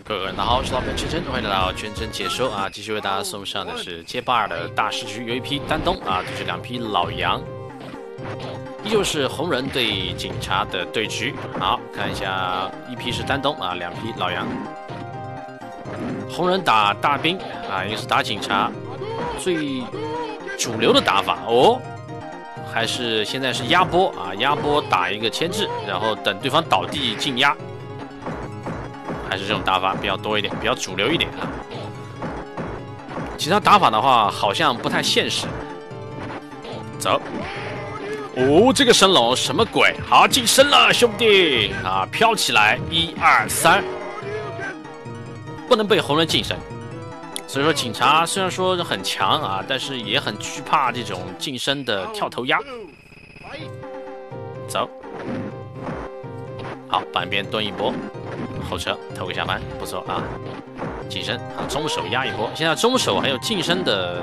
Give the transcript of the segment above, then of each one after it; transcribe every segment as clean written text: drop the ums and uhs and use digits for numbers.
各位大家好，我是老板全真，欢迎来到全真解说啊！继续为大家送上的是街霸2的大市区，有一匹丹东啊，就是2匹老羊，依旧是红人对警察的对局。好，看一下，一匹是丹东啊，2匹老羊。红人打大兵啊，一个是打警察，最主流的打法哦，还是现在是压波啊，压波打一个牵制，然后等对方倒地进压。还是这种打法比较多一点，比较主流一点啊。其他打法的话，好像不太现实。走，哦，这个升龙什么鬼？好，晋升了，兄弟啊，飘起来，1、2、3，不能被红人晋升。所以说，警察虽然说很强啊，但是也很惧怕这种晋升的跳头压。走，好，板边蹲一波。后撤投个下盘，不错啊！晋升啊，中手压一波。现在中手还有晋升的，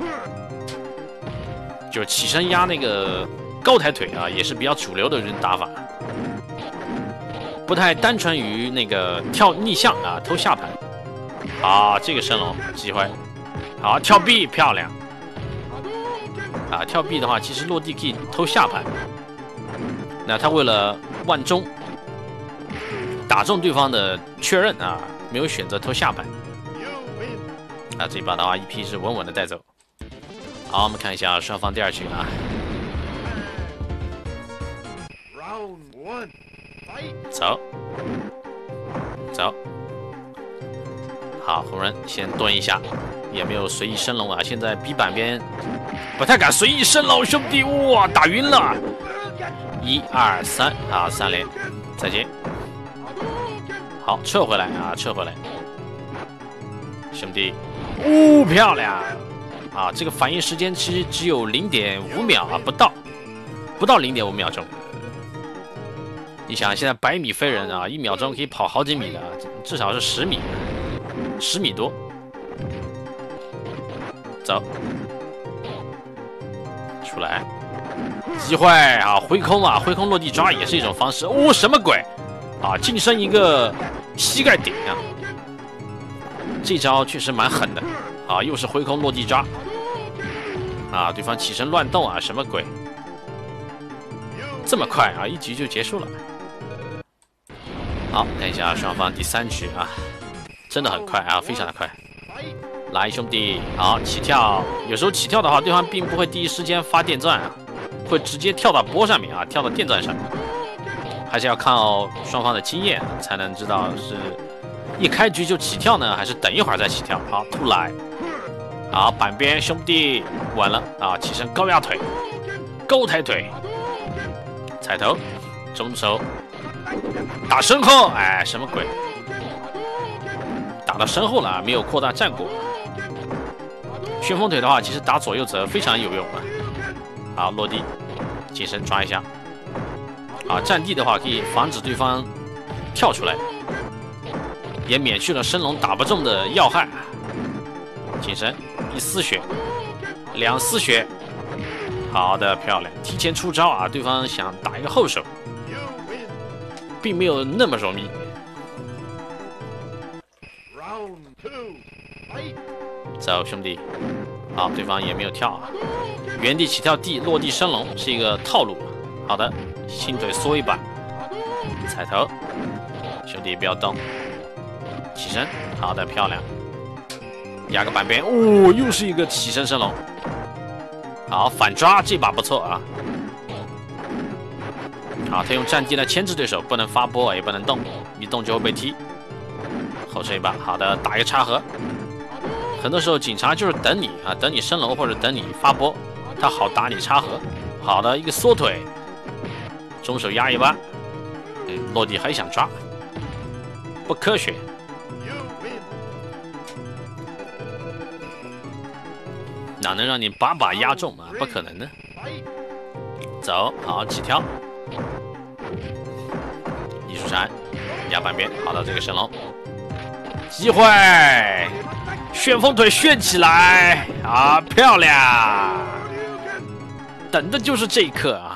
就是起身压那个高抬腿啊，也是比较主流的人打法，不太单纯于那个跳逆向啊，偷下盘。好，这个升龙机会，好跳臂漂亮啊！跳臂的话，其实落地可以偷下盘，那他为了万中。打中对方的确认啊，没有选择偷下盘。啊，这一把的话，一匹是稳稳的带走。好，我们看一下双方第2局啊。走，走。好，红人先蹲一下，也没有随意升龙啊。现在 B 板边不太敢随意升龙，兄弟，哇，打晕了。1、2、3，好，3连，再见。好，撤回来啊，撤回来，兄弟，漂亮啊！这个反应时间其实只有0.5秒啊，不到0.5秒钟。你想，现在100米飞人啊，1秒钟可以跑好几米的，至少是10米，10米多。走，出来，机会啊！挥空啊，挥空落地抓也是一种方式。哦，什么鬼？啊，晋升一个膝盖顶啊！这招确实蛮狠的啊！又是挥空落地抓啊！对方起身乱动啊，什么鬼？这么快啊，1局就结束了。好，看一下双方第3局啊，真的很快啊，非常的快。来，兄弟，好起跳。有时候起跳的话，对方并不会第一时间发电钻啊，会直接跳到波上面啊，跳到电钻上面。还是要靠双方的经验才能知道是一开局就起跳呢，还是等一会儿再起跳。好，突来，好板边兄弟稳了啊！起身高压腿，高抬腿，踩头，中手打身后，哎，什么鬼？打到身后了，没有扩大战果。旋风腿的话，其实打左右侧非常有用啊。好，落地，近身抓一下。啊，占地的话可以防止对方跳出来，也免去了升龙打不中的要害。近身1丝血，2丝血，好的，漂亮，提前出招啊！对方想打一个后手，并没有那么容易。走，兄弟，好，对方也没有跳啊，原地起跳地落地升龙是一个套路。好的。轻腿缩一把，踩头，兄弟不要动，起身，好的，漂亮，压个板边，哦，又是一个起身升龙，好，反抓，这把不错啊，好，他用战地来牵制对手，不能发波，也不能动，一动就会被踢，后撤一把，好的，打一个插合，很多时候警察就是等你啊，等你升龙或者等你发波，他好打你插合，好的，一个缩腿。中手压一把，落地还想抓，不科学。哪能让你把压中啊？不可能的。走，好起跳，艺术闪，压半边，好的，这个升龙，机会，旋风腿旋起来啊，漂亮！等的就是这一刻啊。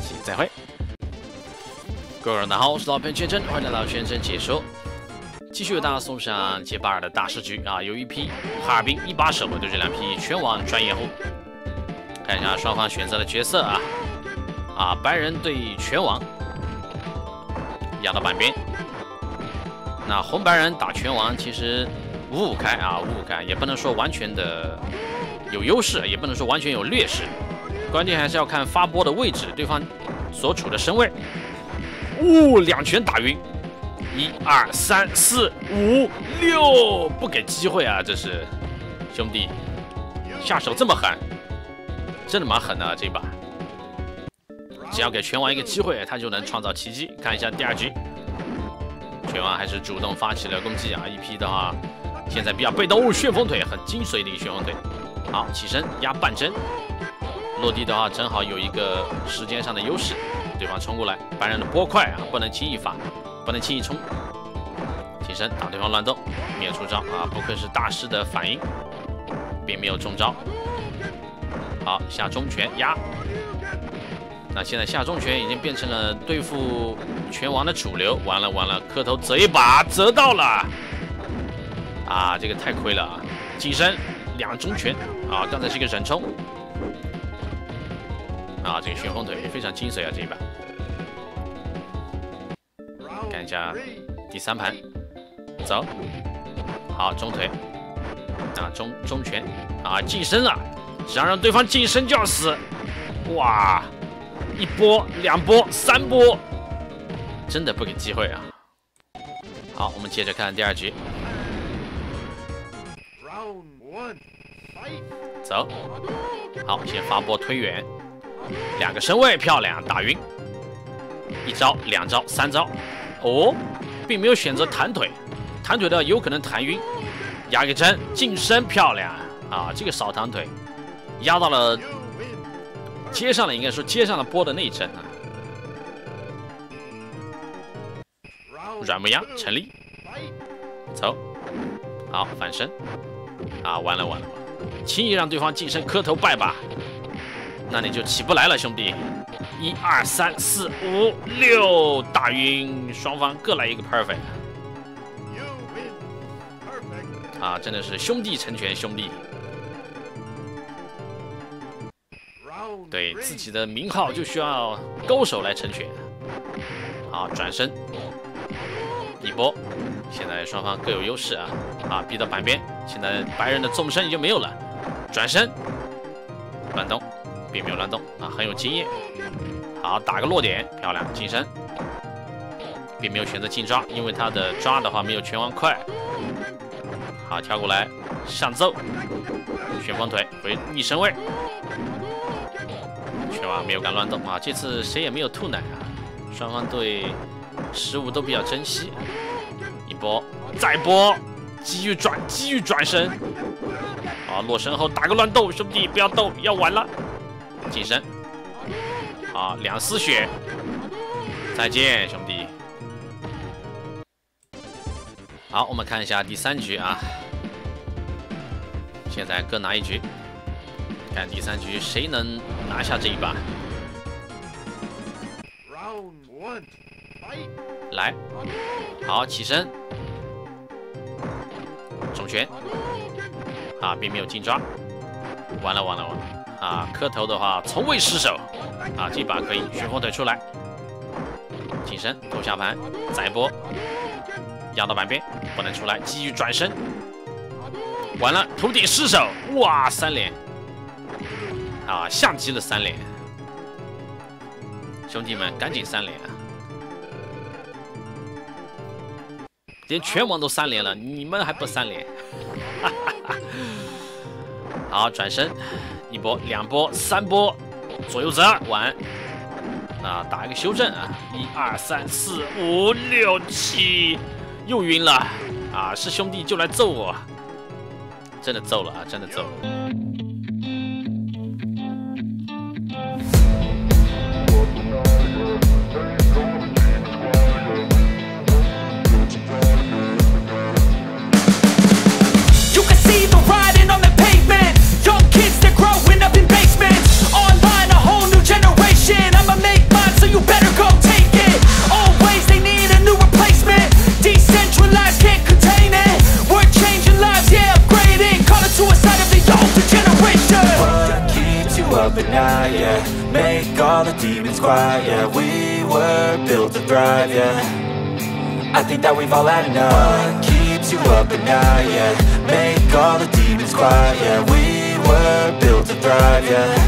期再会。各位大家好，我是老片全真，欢迎来到全真解说。继续为大家送上街霸2的大师局啊，有一批哈尔滨1把手对这2批拳王专业户。看一下双方选择的角色啊，白人对拳王，压到板边。那红白人打拳王其实五五开，也不能说完全的有优势，也不能说完全有劣势，关键还是要看发波的位置，对方所处的身位。2拳打晕，1、2、3、4、5、6，不给机会啊！这是兄弟下手这么狠，真的蛮狠的这一把。只要给拳王一个机会，他就能创造奇迹。看一下第2局，拳王还是主动发起了攻击啊！一批的话，现在比较被动，旋风腿很精髓的一个旋风腿。好，起身压半针，落地的话正好有一个时间上的优势。对方冲过来，白人的波快啊，不能轻易发，不能轻易冲。起身打对方乱动，没有出招啊！不愧是大师的反应，并没有中招。好，下中拳压。那现在下中拳已经变成了对付拳王的主流。完了，磕头折一把，折到了啊！这个太亏了啊！近身2中拳啊！刚才是一个人冲。啊，这个旋风腿非常精髓啊！这一把，看一下第3盘，走，好中腿，啊中拳，啊近身了，只要让对方近身就要死，哇！1波、2波、3波，真的不给机会啊！好，我们接着看第2局，走，好，先发波推远。2个身位漂亮，打晕，1招、2招、3招，哦，并没有选择弹腿，弹腿的有可能弹晕，压个针近身漂亮啊，这个扫弹腿压到了，接上了，应该说接上了波的那一针啊，软木压成立，走，好反身啊，完了，轻易让对方近身磕头拜把。那你就起不来了，兄弟！1、2、3、4、5、6，打晕，双方各来一个 perfect。啊，真的是兄弟成全兄弟。对自己的名号就需要高手来成全。好，转身1波，现在双方各有优势啊，逼到板边，现在白人的纵身已经没有了，转身乱动。并没有乱动啊，很有经验。好，打个落点，漂亮，近身，并没有选择近抓，因为他的抓的话没有拳王快。好，跳过来上揍，旋风腿回逆身位，拳王没有敢乱动啊。这次谁也没有吐奶啊，双方对失误都比较珍惜。1波，再波，机遇转身。好，落身后打个乱斗，兄弟不要斗，要完了。近身，啊，2丝血，再见，兄弟。好，我们看一下第3局啊，现在各拿1局，看第3局谁能拿下这一把。来，好，起身，重拳，啊，并没有近抓，完了。啊，磕头的话从未失手啊！这把可以旋风腿出来，近身头下盘，再波，压到板边，不能出来，机遇转身，完了头顶失手，哇，3连啊，像极了3连，兄弟们赶紧3连啊！连拳王都3连了，你们还不3连？好，转身。1波、2波、3波，左右折完，啊，打一个修正啊，1、2、3、4、5、6、7，又晕了啊！是兄弟就来揍我，真的揍了啊，真的揍了。 Young kids, they're growing up in basements. Online, a whole new generation. I'ma make my up at night, yeah. Make all the demons quiet, yeah. We were built to thrive, yeah. I think that we've all had enough. What keeps you up at night, yeah. Make all the demons quiet, yeah. We were built to thrive, yeah.